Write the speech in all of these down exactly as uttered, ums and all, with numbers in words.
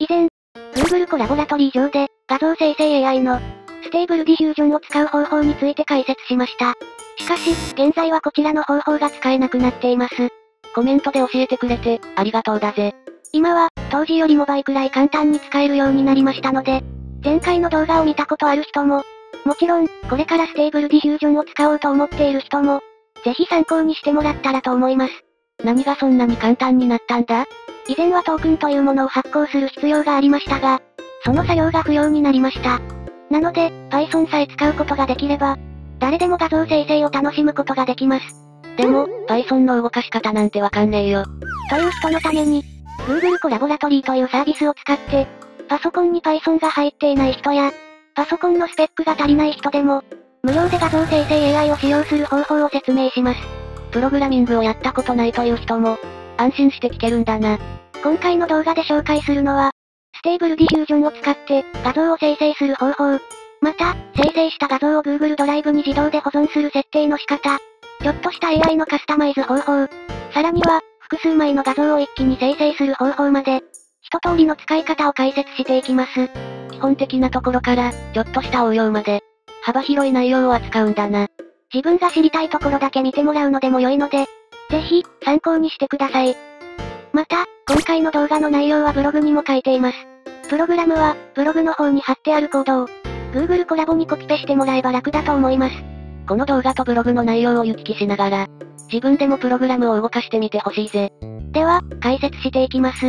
以前、Google コラボラトリー上で、画像生成 エーアイ の、ステーブルディフュージョンを使う方法について解説しました。しかし、現在はこちらの方法が使えなくなっています。 コメントで教えてくれて、ありがとうだぜ。 今は、当時よりも倍くらい簡単に使えるようになりましたので、前回の動画を見たことある人も、もちろん、これからステーブルディフュージョンを使おうと思っている人も、ぜひ参考にしてもらったらと思います。 何がそんなに簡単になったんだ？ 以前はトークンというものを発行する必要がありましたが、その作業が不要になりました。なので、Python さえ使うことができれば、誰でも画像生成を楽しむことができます。 でも、Python の動かし方なんてわかんねえよ。 という人のために、Google コラボラトリーというサービスを使って、パソコンに Python が入っていない人や、パソコンのスペックが足りない人でも、無料で画像生成 エーアイ を使用する方法を説明します。 プログラミングをやったことないという人も、安心して聞けるんだな。 今回の動画で紹介するのは、ステーブルディフュージョンを使って画像を生成する方法。また、生成した画像を Google ドライブに自動で保存する設定の仕方。ちょっとした エーアイ のカスタマイズ方法。さらには、複数枚の画像を一気に生成する方法まで、一通りの使い方を解説していきます。 基本的なところから、ちょっとした応用まで、幅広い内容を扱うんだな。 自分が知りたいところだけ見てもらうのでも良いので、ぜひ、参考にしてください。また、今回の動画の内容はブログにも書いています。プログラムは、ブログの方に貼ってあるコードを、Google コラボにコピペしてもらえば楽だと思います。 この動画とブログの内容を行き来しながら、自分でもプログラムを動かしてみてほしいぜ。 では、解説していきます。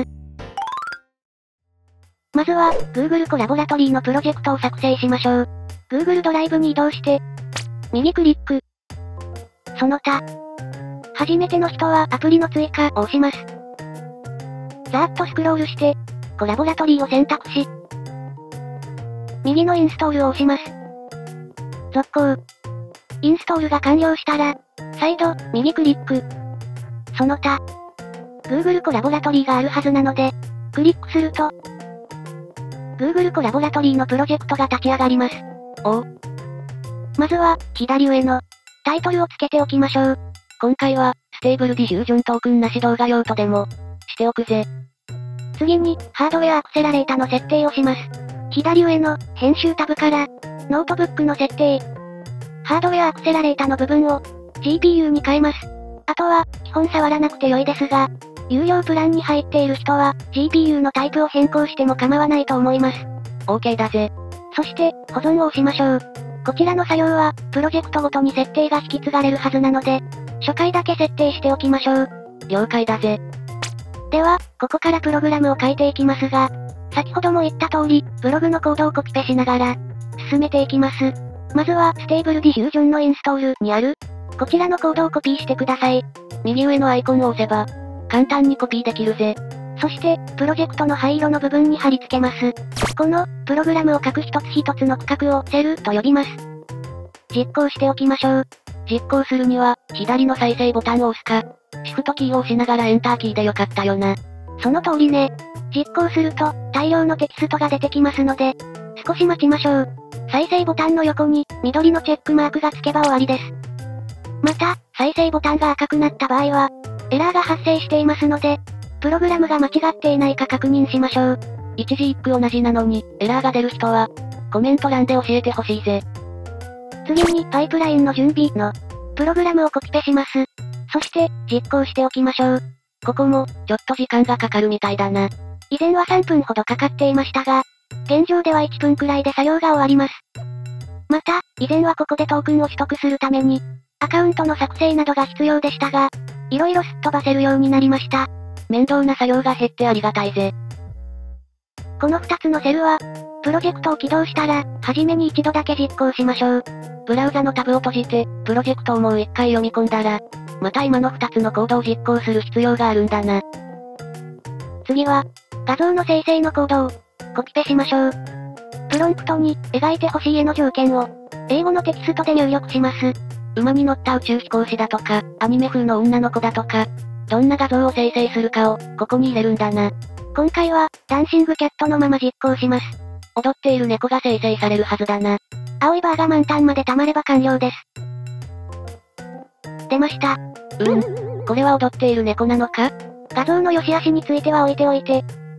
まずは、Google コラボラトリーのプロジェクトを作成しましょう。Google ドライブに移動して、右クリック。その他。初めての人はアプリの追加を押します。ざーっとスクロールして、コラボラトリーを選択し、右のインストールを押します。続行。インストールが完了したら、再度、右クリック。その他、Google コラボラトリーがあるはずなので、クリックすると、Google コラボラトリーのプロジェクトが立ち上がります。 おう。 まずは、左上の、タイトルをつけておきましょう。 今回は、ステーブルディフュージョントークンなし動画用途でも、しておくぜ。 次に、ハードウェアアクセラレータの設定をします。左上の、編集タブから、ノートブックの設定。ハードウェアアクセラレータの部分を、ジーピーユー に変えます。あとは、基本触らなくて良いですが、有料プランに入っている人は、ジーピーユー のタイプを変更しても構わないと思います。 OK だぜ。 そして、保存を押しましょう。こちらの作業は、プロジェクトごとに設定が引き継がれるはずなので、初回だけ設定しておきましょう。 了解だぜ。 では、ここからプログラムを書いていきますが、先ほども言った通り、ブログのコードをコピペしながら、進めていきます。まずは、ステーブルディフュージョンのインストールにある、こちらのコードをコピーしてください。 右上のアイコンを押せば、簡単にコピーできるぜ。 そして、プロジェクトの灰色の部分に貼り付けます。この、プログラムを書く一つ一つの区画をセルと呼びます。実行しておきましょう。 実行するには、左の再生ボタンを押すか、シフトキーを押しながらエンターキーでよかったよな。 その通りね。実行すると、大量のテキストが出てきますので、少し待ちましょう。再生ボタンの横に、緑のチェックマークがつけば終わりです。また、再生ボタンが赤くなった場合は、エラーが発生していますので、プログラムが間違っていないか確認しましょう。 一字一句同じなのに、エラーが出る人は、コメント欄で教えてほしいぜ。 次に、パイプラインの準備の、プログラムをコピペします。そして、実行しておきましょう。 ここも、ちょっと時間がかかるみたいだな。 以前はさんぷんほどかかっていましたが、現状ではいっぷんくらいで作業が終わります。また、以前はここでトークンを取得するために、アカウントの作成などが必要でしたが、色々すっ飛ばせるようになりました。 面倒な作業が減ってありがたいぜ。 このふたつのセルは、プロジェクトを起動したら、はじめに一度だけ実行しましょう。 ブラウザのタブを閉じて、プロジェクトをもう一回読み込んだら、また今のふたつのコードを実行する必要があるんだな。 次は、画像の生成のコードを、コピペしましょう。プロンプトに、描いてほしい絵の条件を、英語のテキストで入力します。 馬に乗った宇宙飛行士だとか、アニメ風の女の子だとか、どんな画像を生成するかを、ここに入れるんだな。 今回は、ダンシングキャットのまま実行します。 踊っている猫が生成されるはずだな。 青いバーが満タンまで溜まれば完了です。出ました。 うん。これは踊っている猫なのか？ 画像の良し悪しについては置いておいて、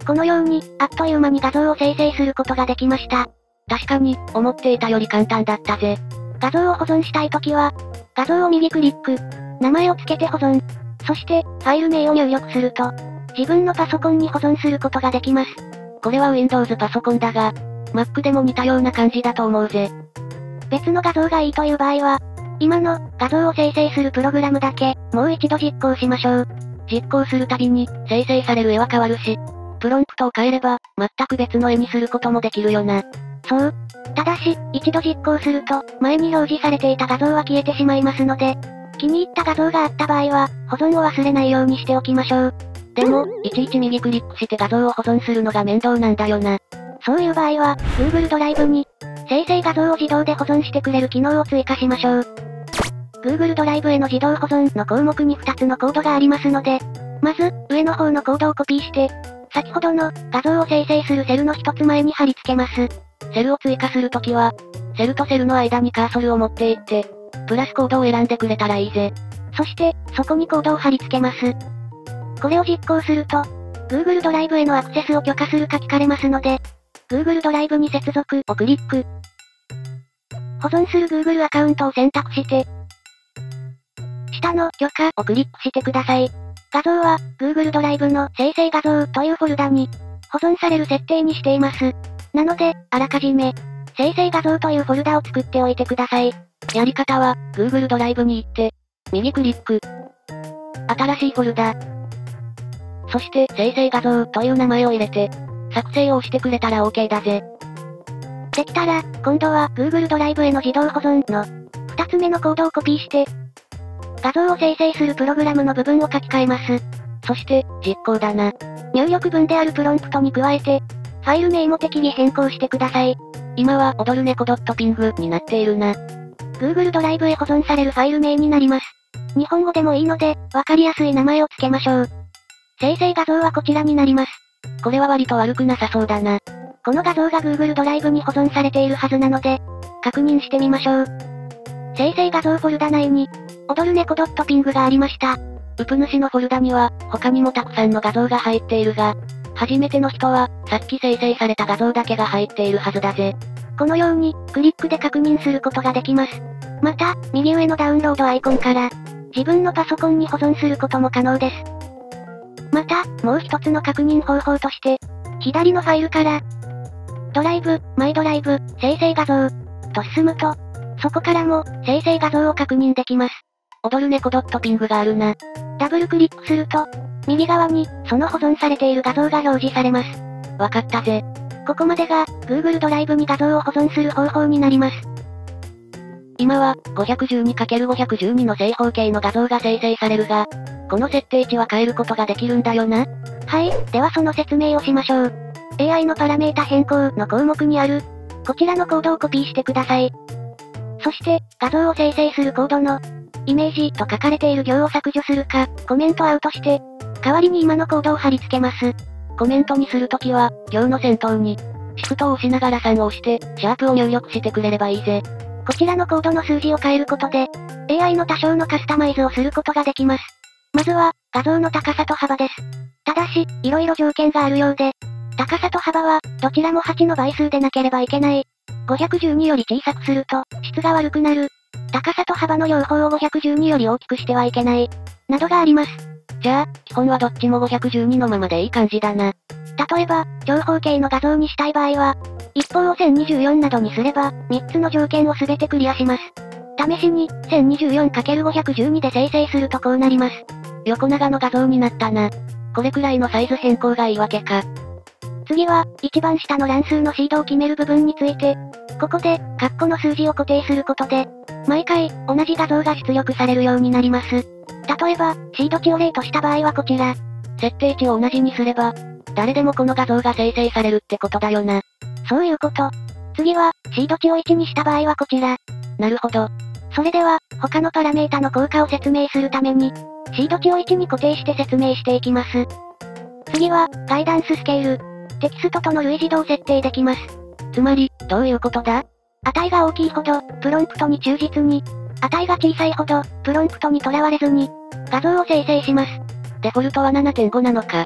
このように、あっという間に画像を生成することができました。 確かに、思っていたより簡単だったぜ。 画像を保存したいときは、画像を右クリック、名前を付けて保存。そして、ファイル名を入力すると、自分のパソコンに保存することができます。 これは Windows パソコンだが、Mac でも似たような感じだと思うぜ。 別の画像がいいという場合は、今の画像を生成するプログラムだけ、もう一度実行しましょう。 実行するたびに、生成される絵は変わるし、プロンプトを変えれば、全く別の絵にすることもできるよな。 そう。ただし、一度実行すると、前に表示されていた画像は消えてしまいますので、気に入った画像があった場合は、保存を忘れないようにしておきましょう。 でも、いちいち右クリックして画像を保存するのが面倒なんだよな。 そういう場合は、Google ドライブに、生成画像を自動で保存してくれる機能を追加しましょう。Google ドライブへの自動保存の項目にふたつのコードがありますので、まず、上の方のコードをコピーして、先ほどの画像を生成するセルの一つ前に貼り付けます。 セルを追加するときは、セルとセルの間にカーソルを持っていって、プラスコードを選んでくれたらいいぜ。 そして、そこにコードを貼り付けます。これを実行すると、Google ドライブへのアクセスを許可するか聞かれますので、Google ドライブに接続をクリック。保存する Google アカウントを選択して、下の許可をクリックしてください。画像は Google ドライブの生成画像というフォルダに保存される設定にしています。なので、あらかじめ生成画像というフォルダを作っておいてください。 やり方は、Google ドライブに行って、右クリック。新しいフォルダ。そして、生成画像という名前を入れて、作成を押してくれたら OK だぜ。 できたら、今度は Google ドライブへの自動保存の二つ目のコードをコピーして、画像を生成するプログラムの部分を書き換えます。 そして、実行だな。 入力文であるプロンプトに加えて、ファイル名も適宜変更してください。 今は踊る猫 .ping になっているな。 Google ドライブへ保存されるファイル名になります。日本語でもいいので、わかりやすい名前を付けましょう。生成画像はこちらになります。 これは割と悪くなさそうだな。 この画像が Google ドライブに保存されているはずなので、確認してみましょう。生成画像フォルダ内に、踊る猫 .ping がありました。 ウプ主のフォルダには、他にもたくさんの画像が入っているが、初めての人は、さっき生成された画像だけが入っているはずだぜ。 このように、クリックで確認することができます。また、右上のダウンロードアイコンから、自分のパソコンに保存することも可能です。また、もう一つの確認方法として、左のファイルから、ドライブ、マイドライブ、生成画像、と進むと、そこからも、生成画像を確認できます。 踊る猫 .ping があるな。 ダブルクリックすると、右側に、その保存されている画像が表示されます。 わかったぜ。 ここまでが、Google ドライブに画像を保存する方法になります。 今は、ごひゃくじゅうにかけるごひゃくじゅうに の正方形の画像が生成されるが、この設定値は変えることができるんだよな。 はい、ではその説明をしましょう。エーアイ のパラメータ変更の項目にある、こちらのコードをコピーしてください。そして、画像を生成するコードの、イメージと書かれている行を削除するか、コメントアウトして、代わりに今のコードを貼り付けます。 コメントにするときは、行の先頭に、シフトを押しながらさんを押して、シャープを入力してくれればいいぜ。 こちらのコードの数字を変えることで、エーアイ の多少のカスタマイズをすることができます。まずは、画像の高さと幅です。ただし、色々条件があるようで、高さと幅は、どちらもはちの倍数でなければいけない。ごひゃくじゅうにより小さくすると、質が悪くなる。高さと幅の両方をごひゃくじゅうにより大きくしてはいけない。などがあります。 じゃあ、基本はどっちもごひゃくじゅうにのままでいい感じだな。 例えば、長方形の画像にしたい場合は、一方をせんにじゅうよんなどにすれば、みっつの条件をすべてクリアします。試しに、せんにじゅうよんかけるごひゃくじゅうに で生成するとこうなります。 横長の画像になったな。これくらいのサイズ変更がいいわけか。 次は、一番下の乱数のシードを決める部分について、ここで、カッコの数字を固定することで、毎回、同じ画像が出力されるようになります。例えば、シード値を例とした場合はこちら。 設定値を同じにすれば、誰でもこの画像が生成されるってことだよな。 そういうこと。次は、シード値をいちにした場合はこちら。 なるほど。 それでは、他のパラメータの効果を説明するために、シード値をいちに固定して説明していきます。次は、ガイダンススケール。テキストとの類似度を設定できます。 つまり、どういうことだ？ 値が大きいほど、プロンプトに忠実に、値が小さいほど、プロンプトにとらわれずに、画像を生成します。 デフォルトは ななてんご なのか。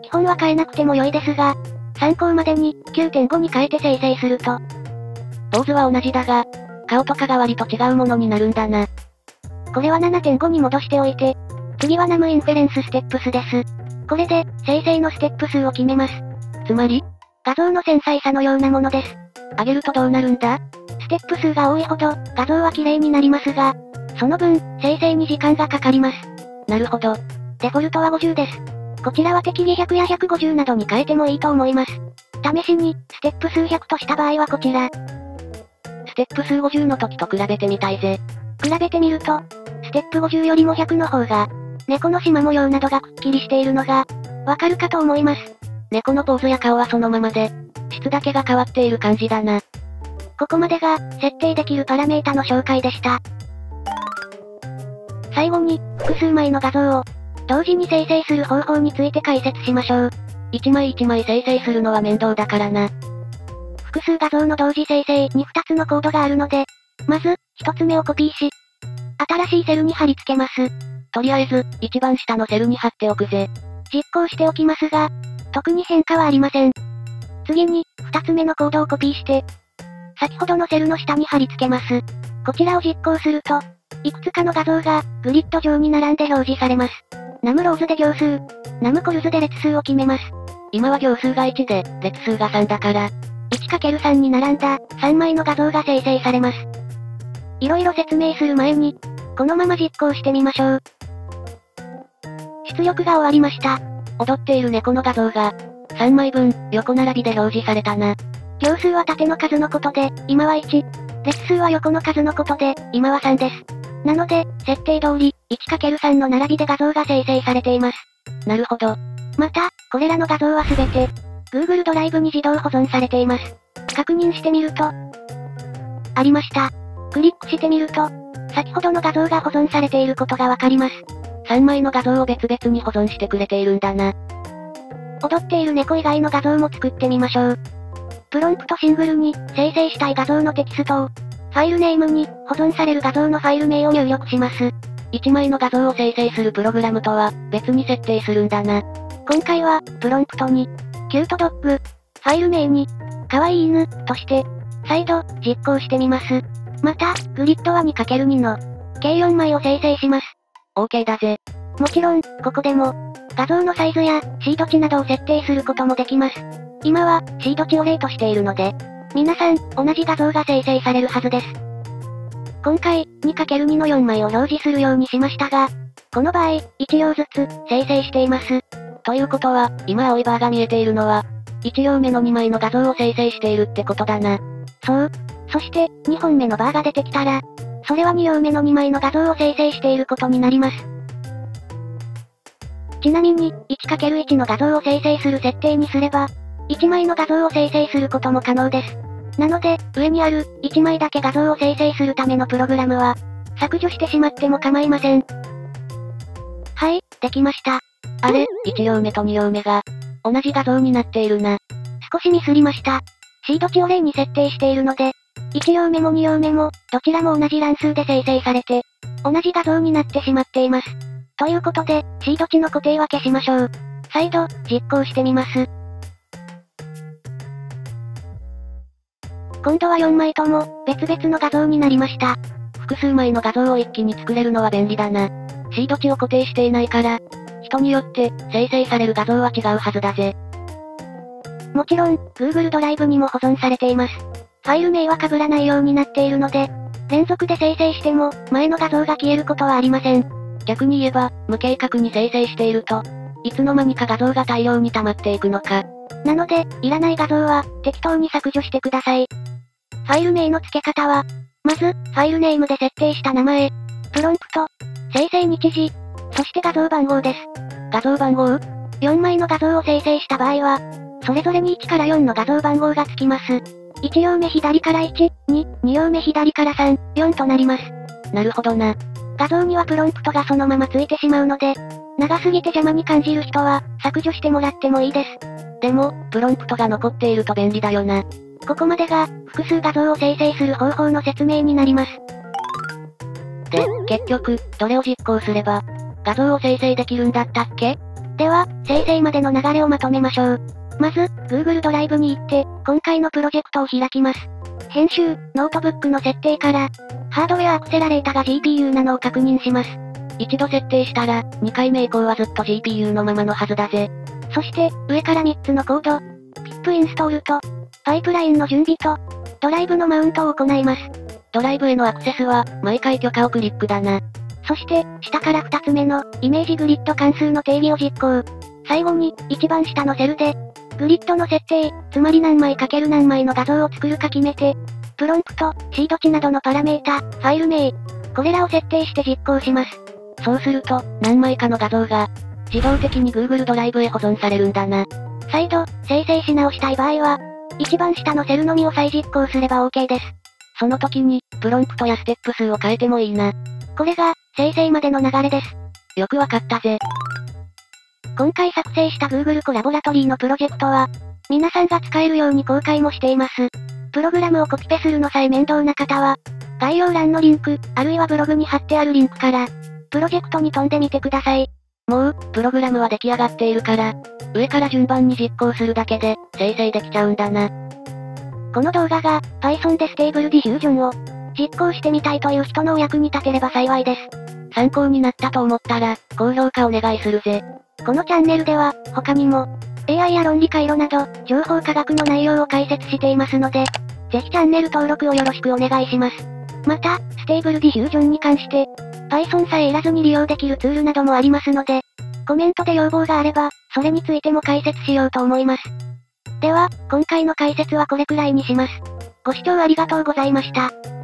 基本は変えなくても良いですが、参考までに きゅうてんご に変えて生成すると。 ポーズは同じだが、顔とかが割と違うものになるんだな。 これは ななてんご に戻しておいて、次はナムインフェレンスステップスです。これで、生成のステップ数を決めます。 つまり、 画像の繊細さのようなものです。 上げるとどうなるんだ？ ステップ数が多いほど、画像は綺麗になりますが、その分、生成に時間がかかります。 なるほど。 デフォルトはごじゅうです。こちらは適宜ひゃくやひゃくごじゅうなどに変えてもいいと思います。試しに、ステップ数ひゃくとした場合はこちら。 ステップ数ごじゅうの時と比べてみたいぜ。 比べてみると、ステップごじゅうよりもひゃくの方が、猫の縞模様などがくっきりしているのが、わかるかと思います。 猫のポーズや顔はそのままで、質だけが変わっている感じだな。 ここまでが、設定できるパラメータの紹介でした。最後に、複数枚の画像を、同時に生成する方法について解説しましょう。 一枚一枚生成するのは面倒だからな。 複数画像の同時生成にふたつのコードがあるので、まず、ひとつめをコピーし、新しいセルに貼り付けます。 とりあえず、一番下のセルに貼っておくぜ。 実行しておきますが、特に変化はありません。次に、二つ目のコードをコピーして、先ほどのセルの下に貼り付けます。こちらを実行すると、いくつかの画像が、グリッド上に並んで表示されます。ナムローズで行数、ナムコルズで列数を決めます。 今は行数がいちで、列数がさんだから、 いちかけるさん に並んだ、さんまいの画像が生成されます。いろいろ説明する前に、このまま実行してみましょう。出力が終わりました。 踊っている猫の画像が、さんまいぶん、横並びで表示されたな。 行数は縦の数のことで、今はいち。列数は横の数のことで、今はさんです。なので、設定通り、いちかけるさん の並びで画像が生成されています。 なるほど。 また、これらの画像はすべて、Google ドライブに自動保存されています。確認してみると、ありました。クリックしてみると、先ほどの画像が保存されていることがわかります。 さんまいの画像を別々に保存してくれているんだな。 踊っている猫以外の画像も作ってみましょう。プロンプトシングルに、生成したい画像のテキストを、ファイルネームに、保存される画像のファイル名を入力します。 いちまいの画像を生成するプログラムとは、別に設定するんだな。 今回は、プロンプトに、キュートドッグ、ファイル名に、かわいい犬、として、再度、実行してみます。また、グリッドは にかけるに の、計よんまいを生成します。 OK だぜ。 もちろん、ここでも、画像のサイズや、シード値などを設定することもできます。今は、シード値を例としているので、皆さん、同じ画像が生成されるはずです。今回、にかけるに のよんまいを表示するようにしましたが、この場合、いち行ずつ、生成しています。 ということは、今青いバーが見えているのは、いち行目のにまいの画像を生成しているってことだな。 そう。そして、にほんめのバーが出てきたら、それはに行目のにまいの画像を生成していることになります。ちなみに、いちかけるいち の画像を生成する設定にすれば、いちまいの画像を生成することも可能です。なので、上にある、いちまいだけ画像を生成するためのプログラムは、削除してしまっても構いません。はい、できました。 あれ、いち行目とに行目が、同じ画像になっているな。 少しミスりました。シード値を例に設定しているので、いち行目もに行目も、どちらも同じ乱数で生成されて、同じ画像になってしまっています。ということで、シード値の固定は消しましょう。再度、実行してみます。今度はよんまいとも、別々の画像になりました。 複数枚の画像を一気に作れるのは便利だな。シード値を固定していないから、人によって、生成される画像は違うはずだぜ。 もちろん、Google ドライブにも保存されています。ファイル名は被らないようになっているので、連続で生成しても、前の画像が消えることはありません。 逆に言えば、無計画に生成していると、いつの間にか画像が大量に溜まっていくのか。 なので、いらない画像は、適当に削除してください。ファイル名の付け方は、まず、ファイルネームで設定した名前、プロンプト、生成日時、そして画像番号です。 画像番号 ? よん 枚の画像を生成した場合は、それぞれにいちからよんの画像番号が付きます。いち行目左からいち、に、に行目左からさん、よんとなります。 なるほどな。 画像にはプロンプトがそのまま付いてしまうので、長すぎて邪魔に感じる人は、削除してもらってもいいです。 でも、プロンプトが残っていると便利だよな。 ここまでが、複数画像を生成する方法の説明になります。 で、結局、どれを実行すれば、画像を生成できるんだったっけ？ では、生成までの流れをまとめましょう。まず、Google ドライブに行って、今回のプロジェクトを開きます。編集、ノートブックの設定から、ハードウェアアクセラレータが ジーピーユー なのを確認します。 一度設定したら、にかいめ以降はずっと ジーピーユー のままのはずだぜ。 そして、上からみっつのコード、ピップインストールと、パイプラインの準備と、ドライブのマウントを行います。 ドライブへのアクセスは、毎回許可をクリックだな。 そして、下からふたつめの、イメージグリッド関数の定義を実行。最後に、一番下のセルで、グリッドの設定、つまり何枚かける何枚の画像を作るか決めて、プロンプト、シード値などのパラメータ、ファイル名、これらを設定して実行します。 そうすると、何枚かの画像が、自動的に Google ドライブへ保存されるんだな。 再度、生成し直したい場合は、一番下のセルのみを再実行すれば OK です。 その時に、プロンプトやステップ数を変えてもいいな。 これが、生成までの流れです。 よくわかったぜ。 今回作成した Google コラボラトリーのプロジェクトは、皆さんが使えるように公開もしています。プログラムをコピペするのさえ面倒な方は、概要欄のリンク、あるいはブログに貼ってあるリンクから、プロジェクトに飛んでみてください。 もう、プログラムは出来上がっているから、上から順番に実行するだけで、生成できちゃうんだな。 この動画が、Python でステーブルディフュージョンを、実行してみたいという人のお役に立てれば幸いです。 参考になったと思ったら、高評価お願いするぜ。 このチャンネルでは、他にも、エーアイ や論理回路など、情報科学の内容を解説していますので、ぜひチャンネル登録をよろしくお願いします。また、ステーブルディフュージョンに関して、Python さえいらずに利用できるツールなどもありますので、コメントで要望があれば、それについても解説しようと思います。では、今回の解説はこれくらいにします。ご視聴ありがとうございました。